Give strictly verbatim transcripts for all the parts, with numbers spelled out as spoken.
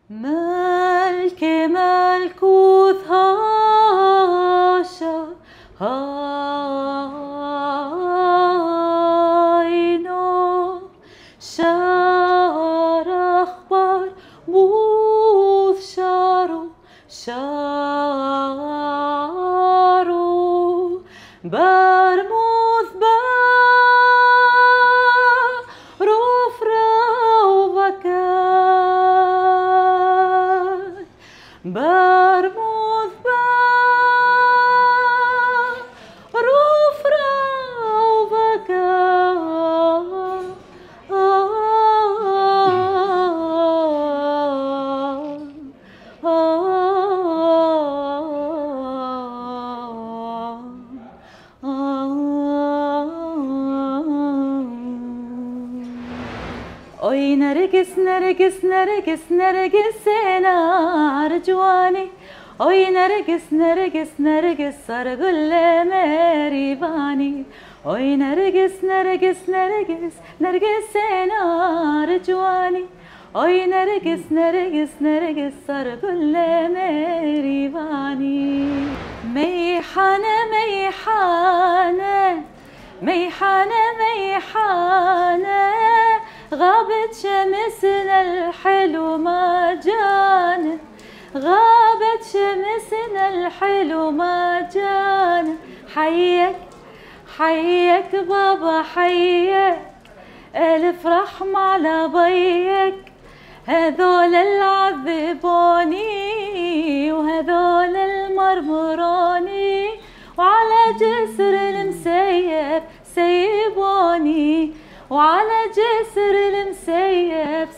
ملك ملكوت هاشا هاينو شار أخبار بوث شارو شارو برموث باروف روفكات برموث باروف روفكات أي نرجس نرجس نرجس نرجس أنا أرجواني أي نرجس نرجس نرجس أرجل مريباني أي نرجس نرجس نرجس نرجس أنا أرجواني أي نرجس نرجس نرجس أرجل مريباني ميحانة ميحانة ميحانة ميحانة غابت شمسنا الحلو ما جانا غابت شمسنا الحلو ما جانا حيك حيك بابا حيك ألف رحمة على بيك هذول العذبوني وهذول المرمروني وعلى جسر المسيب سيبوني وعلى جسر المسيب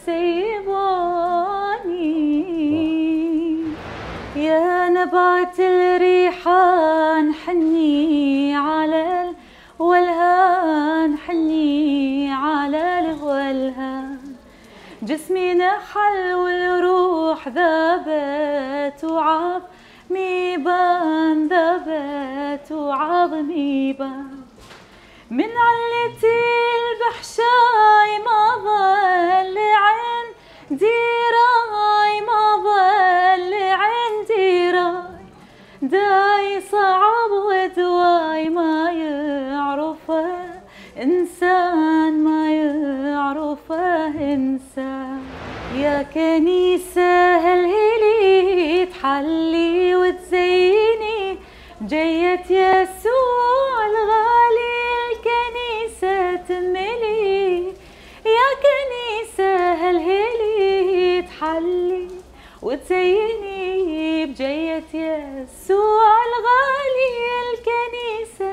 سيبوني يا نبات الريحان حني على الولهان حني على الولهان جسمي نحل والروح ذابت وعظمي بان ذابت وعظمي بان من علتي البحشاي ما ظل عندي راي ما ظل عندي راي داي صعب ودواي ما يعرفه إنسان ما يعرفه إنسان يا كنيسة هالهلي تحلي وتزيني جيت يسوع الغالي الكنيسة تملي يا كنيسة هالهلي تحلي وتزيني بجيت يسوع الغالي الكنيسة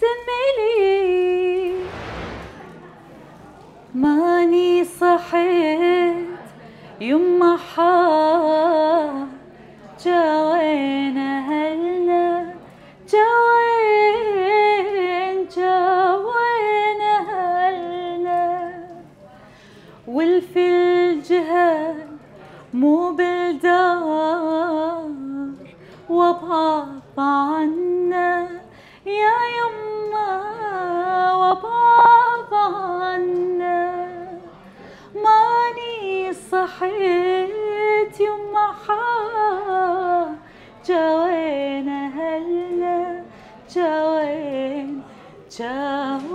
تملي ماني صحيت يما حار جوين أهلنا جوين جوين أهلنا والفي الجهل مو بالدار وابعد عنا يا يما وابعد عنا ماني صحيت يما حار جوين أهلنا جوين جوين